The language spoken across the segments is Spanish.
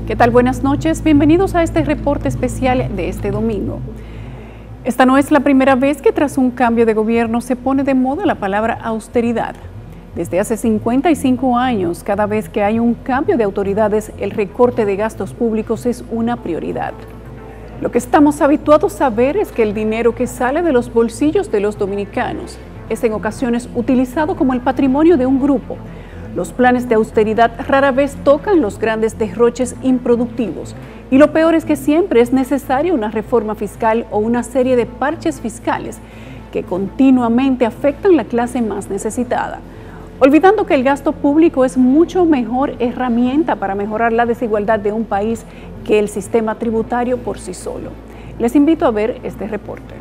¿Qué tal? Buenas noches. Bienvenidos a este reporte especial de este domingo. Esta no es la primera vez que tras un cambio de gobierno se pone de moda la palabra austeridad. Desde hace 55 años, cada vez que hay un cambio de autoridades, el recorte de gastos públicos es una prioridad. Lo que estamos habituados a ver es que el dinero que sale de los bolsillos de los dominicanos es en ocasiones utilizado como el patrimonio de un grupo. Los planes de austeridad rara vez tocan los grandes derroches improductivos. Y lo peor es que siempre es necesaria una reforma fiscal o una serie de parches fiscales que continuamente afectan la clase más necesitada, olvidando que el gasto público es mucho mejor herramienta para mejorar la desigualdad de un país que el sistema tributario por sí solo. Les invito a ver este reporte.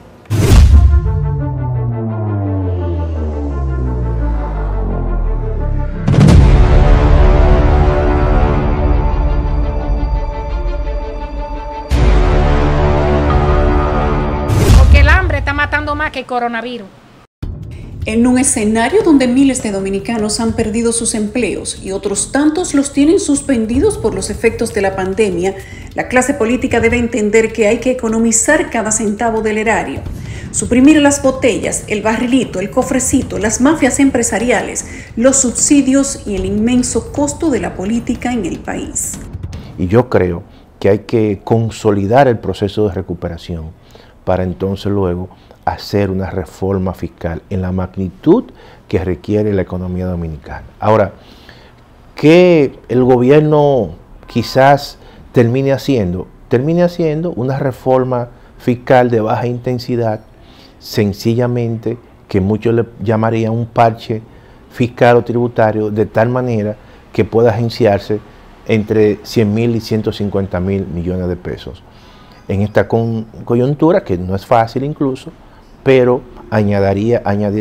Está matando más que el coronavirus. En un escenario donde miles de dominicanos han perdido sus empleos y otros tantos los tienen suspendidos por los efectos de la pandemia, la clase política debe entender que hay que economizar cada centavo del erario, suprimir las botellas, el barrilito, el cofrecito, las mafias empresariales, los subsidios y el inmenso costo de la política en el país. Y yo creo que hay que consolidar el proceso de recuperación para entonces luego hacer una reforma fiscal en la magnitud que requiere la economía dominicana. Ahora, ¿qué el gobierno quizás termine haciendo? Termine haciendo una reforma fiscal de baja intensidad, sencillamente que muchos le llamarían un parche fiscal o tributario, de tal manera que pueda agenciarse entre 100.000 y 150.000 millones de pesos. En esta coyuntura, que no es fácil incluso, pero añadiría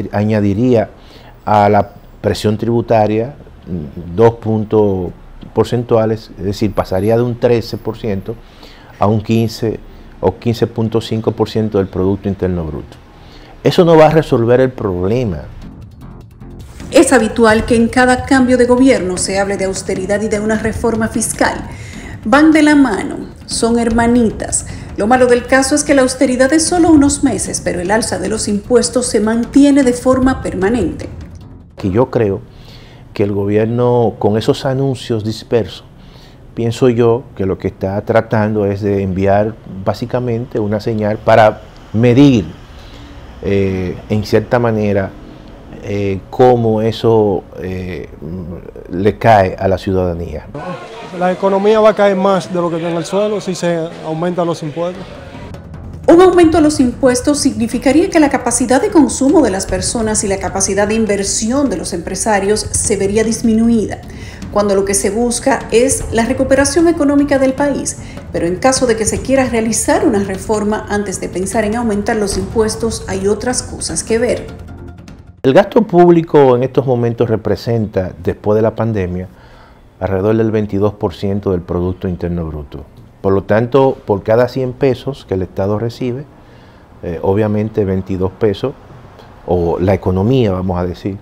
a la presión tributaria 2 puntos porcentuales, es decir, pasaría de un 13% a un 15 o 15.5% del Producto Interno Bruto. Eso no va a resolver el problema. Es habitual que en cada cambio de gobierno se hable de austeridad y de una reforma fiscal. Van de la mano, son hermanitas. Lo malo del caso es que la austeridad es solo unos meses, pero el alza de los impuestos se mantiene de forma permanente. Que yo creo que el gobierno, con esos anuncios dispersos, pienso yo que lo que está tratando es de enviar básicamente una señal para medir en cierta manera cómo eso le cae a la ciudadanía. La economía va a caer más de lo que está en el suelo si se aumentan los impuestos. Un aumento a los impuestos significaría que la capacidad de consumo de las personas y la capacidad de inversión de los empresarios se vería disminuida, cuando lo que se busca es la recuperación económica del país. Pero en caso de que se quiera realizar una reforma, antes de pensar en aumentar los impuestos, hay otras cosas que ver. El gasto público en estos momentos representa, después de la pandemia, alrededor del 22% del Producto Interno Bruto. Por lo tanto, por cada 100 pesos que el Estado recibe, obviamente 22 pesos, o la economía, vamos a decir,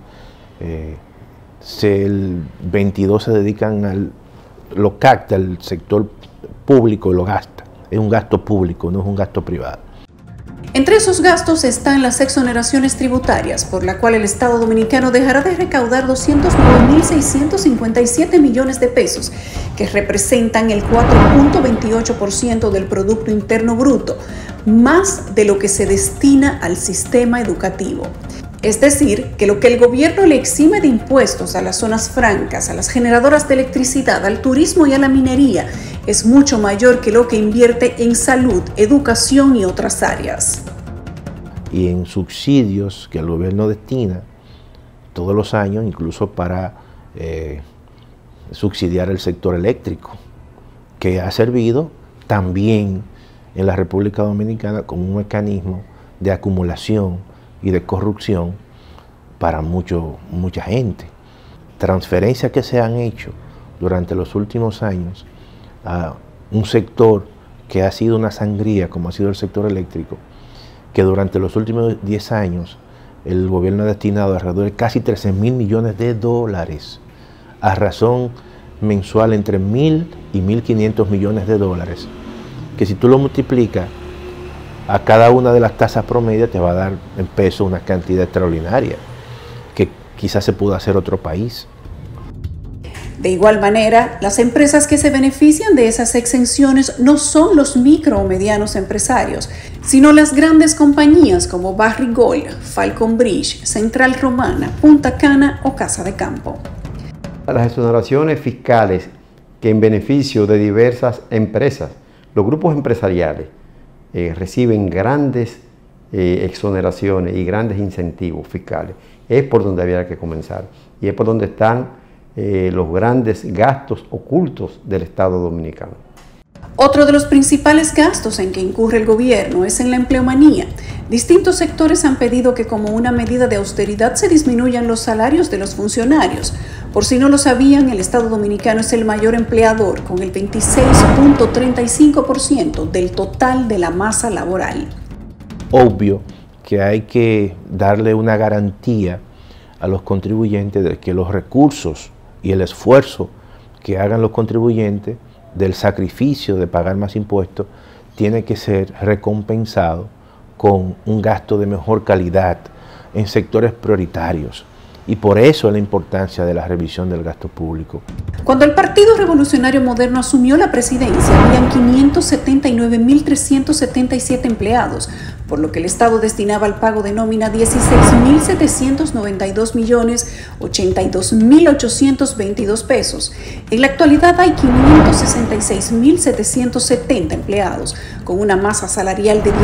el 22 se dedican lo capta el sector público y lo gasta. Es un gasto público, no es un gasto privado. Entre esos gastos están las exoneraciones tributarias, por la cual el Estado dominicano dejará de recaudar 209.657 millones de pesos, que representan el 4.28% del Producto Interno Bruto, más de lo que se destina al sistema educativo. Es decir, que lo que el gobierno le exime de impuestos a las zonas francas, a las generadoras de electricidad, al turismo y a la minería, es mucho mayor que lo que invierte en salud, educación y otras áreas. Y en subsidios que el gobierno destina todos los años, incluso para subsidiar el sector eléctrico, que ha servido también en la República Dominicana como un mecanismo de acumulación y de corrupción para mucha gente. Transferencias que se han hecho durante los últimos años a un sector que ha sido una sangría, como ha sido el sector eléctrico, que durante los últimos 10 años el gobierno ha destinado alrededor de casi 13.000 millones de dólares a razón mensual entre 1.000 y 1.500 millones de dólares, que si tú lo multiplicas a cada una de las tasas promedio te va a dar en pesos una cantidad extraordinaria, que quizás se pudo hacer otro país. De igual manera, las empresas que se benefician de esas exenciones no son los micro o medianos empresarios, sino las grandes compañías como Barrigold, Falcon Bridge, Central Romana, Punta Cana o Casa de Campo. Las exoneraciones fiscales que en beneficio de diversas empresas, los grupos empresariales reciben grandes exoneraciones y grandes incentivos fiscales, es por donde había que comenzar y es por donde están los grandes gastos ocultos del Estado dominicano. Otro de los principales gastos en que incurre el gobierno es en la empleomanía. Distintos sectores han pedido que como una medida de austeridad se disminuyan los salarios de los funcionarios. Por si no lo sabían, el Estado dominicano es el mayor empleador, con el 26.35% del total de la masa laboral. Obvio que hay que darle una garantía a los contribuyentes de que los recursos y el esfuerzo que hagan los contribuyentes del sacrificio de pagar más impuestos tiene que ser recompensado con un gasto de mejor calidad en sectores prioritarios. Y por eso la importancia de la revisión del gasto público. Cuando el Partido Revolucionario Moderno asumió la presidencia, habían 579.377 empleados, por lo que el Estado destinaba al pago de nómina 16.792.082.822 pesos. En la actualidad hay 566.770 empleados, con una masa salarial de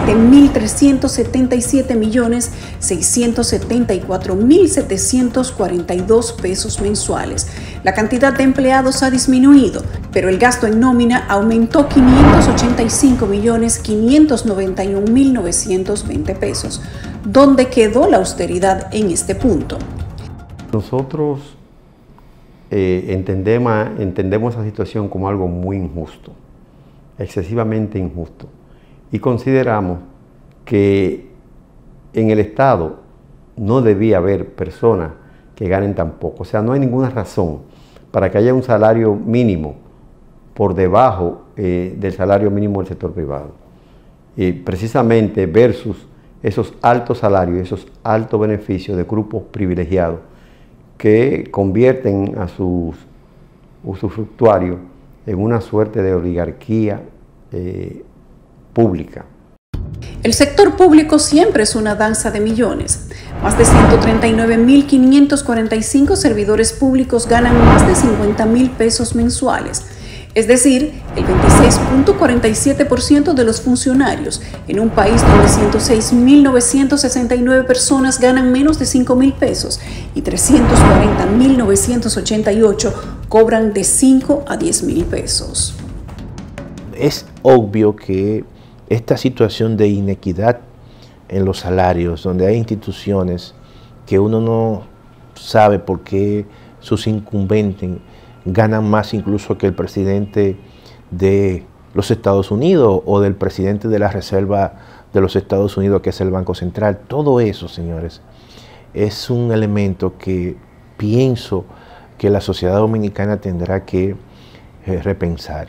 17.377.674.742 pesos mensuales. La cantidad de empleados ha disminuido, pero el gasto en nómina aumentó 585.591.920 pesos. ¿Dónde quedó la austeridad en este punto? Nosotros entendemos esa situación como algo muy injusto, excesivamente injusto, y consideramos que en el Estado no debía haber personas que ganen tan poco. O sea, no hay ninguna razón para que haya un salario mínimo por debajo del salario mínimo del sector privado. Precisamente versus esos altos salarios, esos altos beneficios de grupos privilegiados que convierten a sus usufructuarios en una suerte de oligarquía pública. El sector público siempre es una danza de millones. Más de 139.545 servidores públicos ganan más de 50.000 pesos mensuales. Es decir, el 26.47% de los funcionarios en un país donde 106.969 personas ganan menos de 5.000 pesos y 340.988 cobran de 5 a 10.000 pesos. Es obvio que esta situación de inequidad en los salarios, donde hay instituciones que uno no sabe por qué sus incumbentes ganan más incluso que el presidente de los Estados Unidos o del presidente de la Reserva de los Estados Unidos, que es el Banco Central. Todo eso, señores, es un elemento que pienso que la sociedad dominicana tendrá que repensar.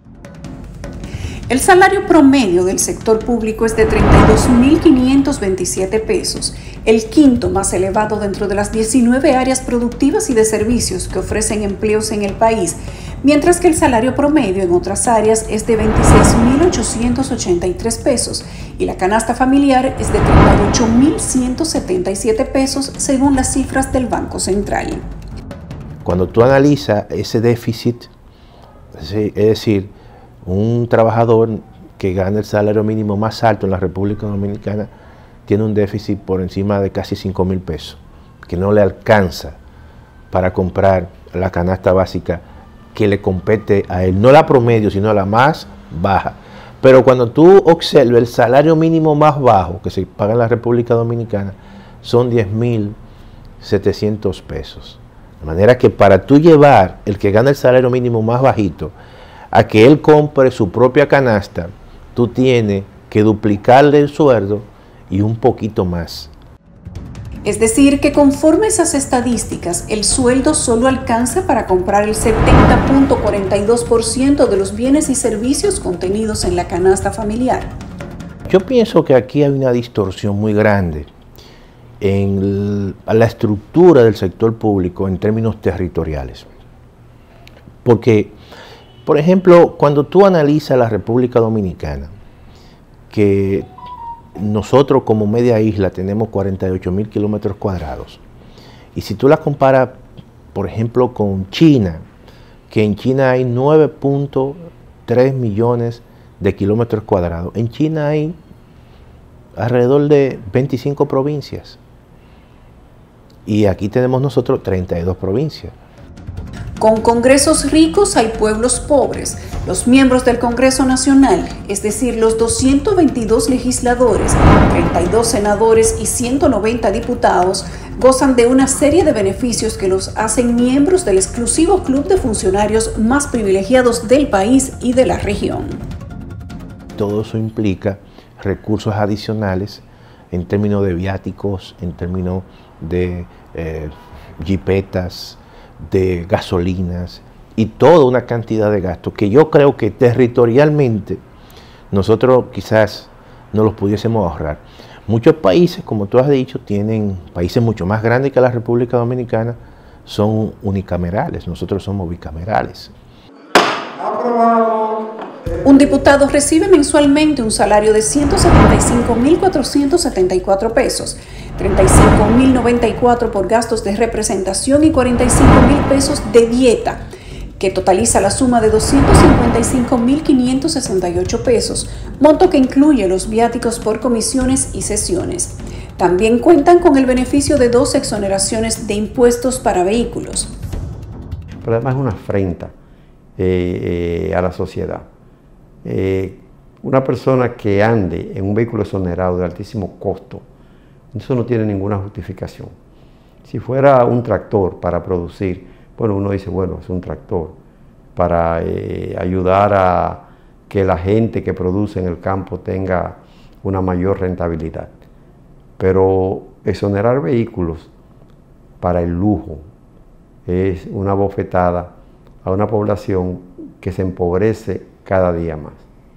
El salario promedio del sector público es de 32.527 pesos, el quinto más elevado dentro de las 19 áreas productivas y de servicios que ofrecen empleos en el país, mientras que el salario promedio en otras áreas es de 26.883 pesos y la canasta familiar es de 38.177 pesos según las cifras del Banco Central. Cuando tú analizas ese déficit, es decir, un trabajador que gana el salario mínimo más alto en la República Dominicana tiene un déficit por encima de casi 5.000 pesos, que no le alcanza para comprar la canasta básica que le compete a él, no la promedio, sino la más baja. Pero cuando tú observas el salario mínimo más bajo que se paga en la República Dominicana, son 10.700 pesos. De manera que para tú llevar el que gana el salario mínimo más bajito a que él compre su propia canasta, tú tienes que duplicarle el sueldo y un poquito más. Es decir, que conforme esas estadísticas, el sueldo solo alcanza para comprar el 70.42% de los bienes y servicios contenidos en la canasta familiar. Yo pienso que aquí hay una distorsión muy grande en la estructura del sector público en términos territoriales. Porque, por ejemplo, cuando tú analizas la República Dominicana, que nosotros como media isla tenemos 48.000 kilómetros cuadrados, y si tú la comparas, por ejemplo, con China, que en China hay 9.3 millones de kilómetros cuadrados, en China hay alrededor de 25 provincias, y aquí tenemos nosotros 32 provincias. Con congresos ricos hay pueblos pobres. Los miembros del Congreso Nacional, es decir, los 222 legisladores, 32 senadores y 190 diputados, gozan de una serie de beneficios que los hacen miembros del exclusivo club de funcionarios más privilegiados del país y de la región. Todo eso implica recursos adicionales en términos de viáticos, en términos de jipetas, de gasolinas y toda una cantidad de gastos que yo creo que territorialmente nosotros quizás no los pudiésemos ahorrar. Muchos países, como tú has dicho, tienen países mucho más grandes que la República Dominicana, son unicamerales, nosotros somos bicamerales. Un diputado recibe mensualmente un salario de 175.474 pesos, 35.094 por gastos de representación y 45.000 pesos de dieta, que totaliza la suma de 255.568 pesos, monto que incluye los viáticos por comisiones y sesiones. También cuentan con el beneficio de 2 exoneraciones de impuestos para vehículos. Pero además es una afrenta a la sociedad. Una persona que ande en un vehículo exonerado de altísimo costo, eso no tiene ninguna justificación. Si fuera un tractor para producir, bueno, uno dice, bueno, es un tractor para ayudar a que la gente que produce en el campo tenga una mayor rentabilidad. Pero exonerar vehículos para el lujo es una bofetada a una población que se empobrece cada día más.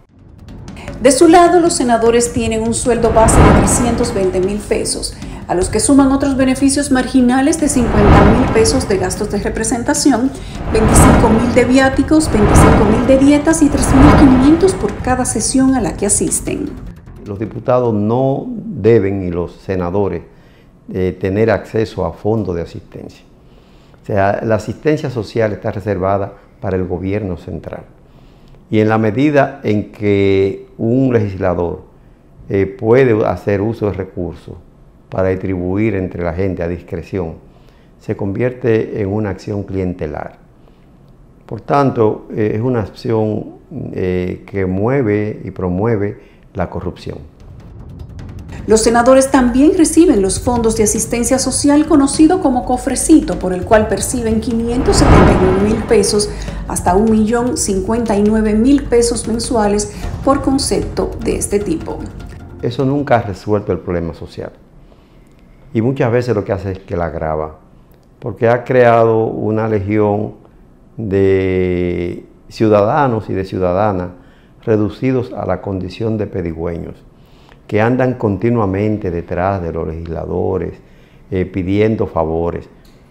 De su lado, los senadores tienen un sueldo base de 320.000 pesos, a los que suman otros beneficios marginales de 50.000 pesos de gastos de representación, 25.000 de viáticos, 25.000 de dietas y 3.500 por cada sesión a la que asisten. Los diputados no deben, y los senadores, tener acceso a fondos de asistencia. O sea, la asistencia social está reservada para el gobierno central. Y en la medida en que un legislador puede hacer uso de recursos para distribuir entre la gente a discreción, se convierte en una acción clientelar. Por tanto, es una acción que mueve y promueve la corrupción. Los senadores también reciben los fondos de asistencia social conocido como cofrecito, por el cual perciben 579.000 pesos hasta 1.059.000 pesos mensuales por concepto de este tipo. Eso nunca ha resuelto el problema social y muchas veces lo que hace es que la agrava, porque ha creado una legión de ciudadanos y de ciudadanas reducidos a la condición de pedigüeños, que andan continuamente detrás de los legisladores, pidiendo favores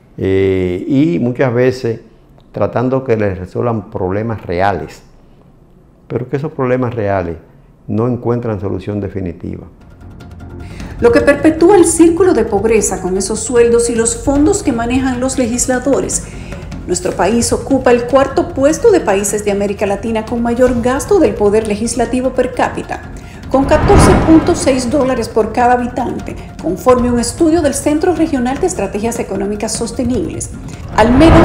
y muchas veces tratando que les resuelvan problemas reales, pero que esos problemas reales no encuentran solución definitiva. Lo que perpetúa el círculo de pobreza con esos sueldos y los fondos que manejan los legisladores. Nuestro país ocupa el 4º puesto de países de América Latina con mayor gasto del poder legislativo per cápita, con $14.6 por cada habitante, conforme a un estudio del Centro Regional de Estrategias Económicas Sostenibles. Al menos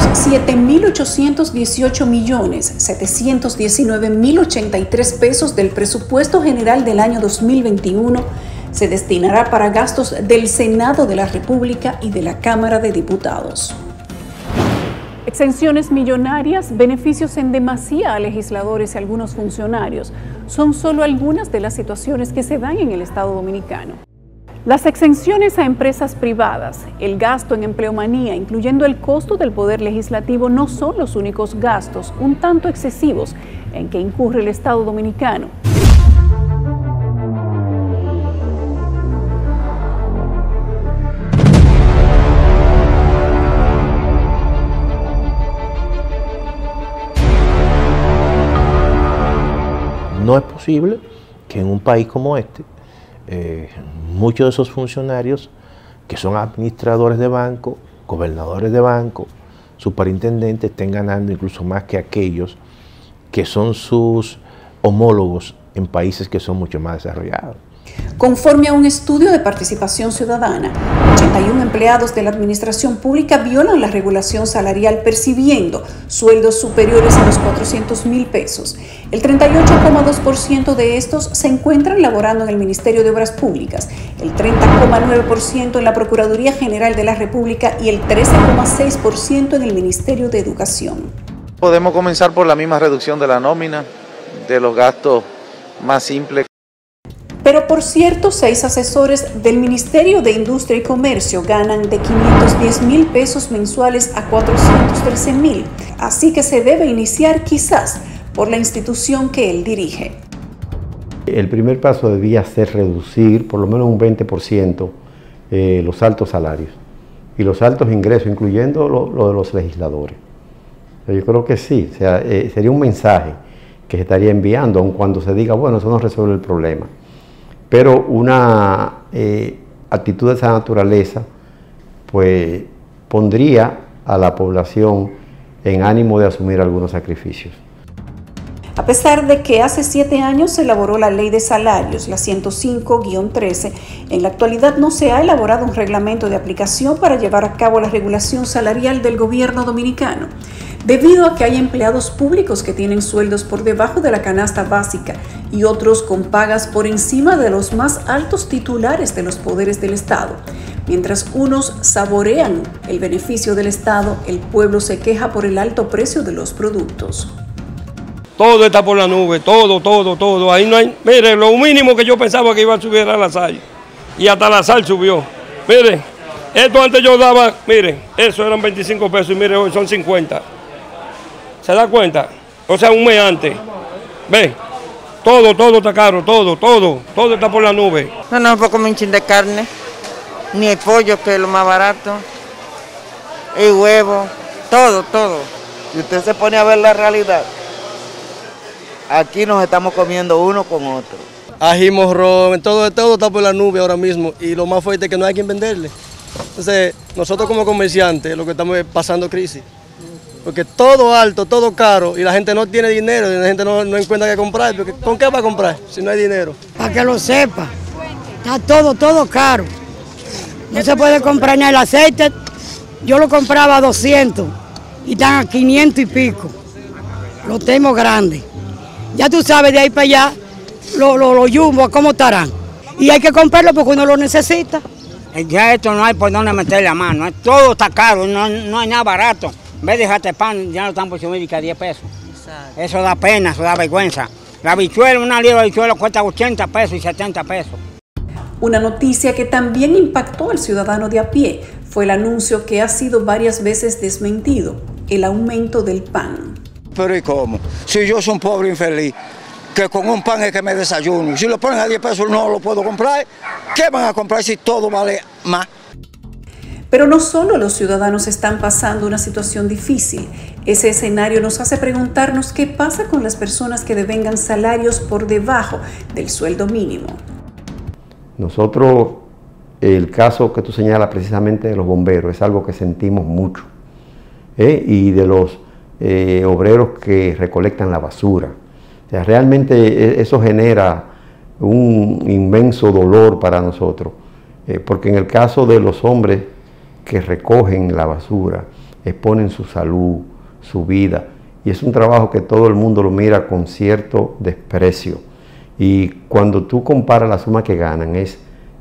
7.818.719.083 pesos del presupuesto general del año 2021 se destinará para gastos del Senado de la República y de la Cámara de Diputados. Exenciones millonarias, beneficios en demasía a legisladores y algunos funcionarios son solo algunas de las situaciones que se dan en el Estado Dominicano. Las exenciones a empresas privadas, el gasto en empleomanía, incluyendo el costo del poder legislativo, no son los únicos gastos, un tanto excesivos, en que incurre el Estado dominicano. No es posible que en un país como este, muchos de esos funcionarios que son administradores de banco, gobernadores de banco, superintendentes, estén ganando incluso más que aquellos que son sus homólogos en países que son mucho más desarrollados. Conforme a un estudio de participación ciudadana, 81 empleados de la administración pública violan la regulación salarial percibiendo sueldos superiores a los 400.000 pesos. El 38,2% de estos se encuentran laborando en el Ministerio de Obras Públicas, el 30,9% en la Procuraduría General de la República y el 13,6% en el Ministerio de Educación. Podemos comenzar por la misma reducción de la nómina, de los gastos más simples. Pero por cierto, 6 asesores del Ministerio de Industria y Comercio ganan de 510.000 pesos mensuales a 413.000, así que se debe iniciar quizás por la institución que él dirige. El primer paso debía ser reducir por lo menos un 20% los altos salarios y los altos ingresos, incluyendo lo de los legisladores. Yo creo que sí, o sea, sería un mensaje que se estaría enviando, aun cuando se diga, bueno, eso no resuelve el problema. Pero una actitud de esa naturaleza, pues, pondría a la población en ánimo de asumir algunos sacrificios. A pesar de que hace 7 años se elaboró la Ley de Salarios, la 105-13, en la actualidad no se ha elaborado un reglamento de aplicación para llevar a cabo la regulación salarial del gobierno dominicano. Debido a que hay empleados públicos que tienen sueldos por debajo de la canasta básica y otros con pagas por encima de los más altos titulares de los poderes del Estado. Mientras unos saborean el beneficio del Estado, el pueblo se queja por el alto precio de los productos. Todo está por la nube, todo. Ahí no hay, mire, lo mínimo que yo pensaba que iba a subir era la sal. Y hasta la sal subió. Mire, esto antes yo daba, mire, eso eran 25 pesos y mire, hoy son 50. ¿Se da cuenta? O sea, un mes antes. Ve, todo está caro, todo está por la nube. No puedo comer un chin de carne, ni el pollo, que es lo más barato, el huevo, todo. Si usted se pone a ver la realidad, aquí nos estamos comiendo uno con otro. Ají, morrón, todo está por la nube ahora mismo y lo más fuerte es que no hay quien venderle. Entonces, nosotros como comerciantes lo que estamos es pasando crisis. Porque todo alto, todo caro y la gente no tiene dinero, y la gente no encuentra qué comprar. Porque ¿con qué va a comprar si no hay dinero? Para que lo sepa, está todo caro. No se puede comprar ni el aceite, yo lo compraba a 200 y están a 500 y pico. Lo tenemos grande. Ya tú sabes, de ahí para allá, los yumbos, ¿cómo estarán? Y hay que comprarlo porque uno lo necesita. Ya esto no hay por dónde meter la mano, todo está caro, no hay nada barato. En vez de dejarte pan, ya lo están por subir a 10 pesos. Exacto. Eso da pena, eso da vergüenza. La habichuela, una libra de habichuela cuesta 80 pesos y 70 pesos. Una noticia que también impactó al ciudadano de a pie fue el anuncio que ha sido varias veces desmentido, el aumento del pan. Pero ¿y cómo? Si yo soy un pobre infeliz, que con un pan es que me desayuno, si lo ponen a 10 pesos no lo puedo comprar, ¿qué van a comprar si todo vale más? Pero no solo los ciudadanos están pasando una situación difícil. Ese escenario nos hace preguntarnos qué pasa con las personas que devengan salarios por debajo del sueldo mínimo. Nosotros, el caso que tú señalas precisamente de los bomberos, es algo que sentimos mucho. Y de los obreros que recolectan la basura. O sea, realmente eso genera un inmenso dolor para nosotros, porque en el caso de los hombres que recogen la basura, exponen su salud, su vida, y es un trabajo que todo el mundo lo mira con cierto desprecio. Y cuando tú comparas la suma que ganan, es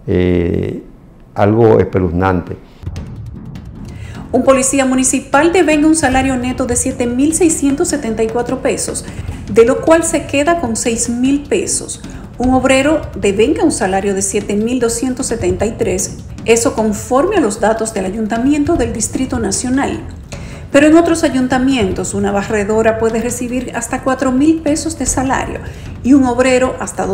algo espeluznante. Un policía municipal devenga un salario neto de 7.674 pesos, de lo cual se queda con 6.000 pesos. Un obrero devenga un salario de 7.273, eso conforme a los datos del Ayuntamiento del Distrito Nacional. Pero en otros ayuntamientos, una barredora puede recibir hasta 4.000 pesos de salario y un obrero hasta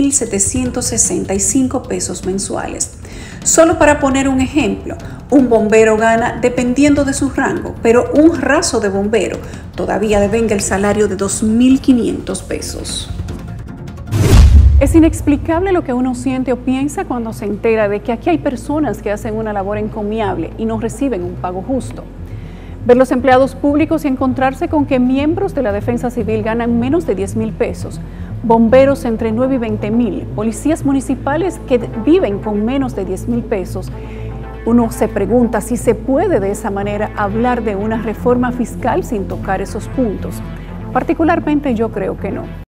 2.765 pesos mensuales. Solo para poner un ejemplo, un bombero gana, dependiendo de su rango, pero un raso de bombero todavía devenga el salario de 2.500 pesos. Es inexplicable lo que uno siente o piensa cuando se entera de que aquí hay personas que hacen una labor encomiable y no reciben un pago justo. Ver los empleados públicos y encontrarse con que miembros de la Defensa Civil ganan menos de 10.000 pesos, bomberos entre 9 y 20.000, policías municipales que viven con menos de 10.000 pesos. Uno se pregunta si se puede de esa manera hablar de una reforma fiscal sin tocar esos puntos. Particularmente yo creo que no.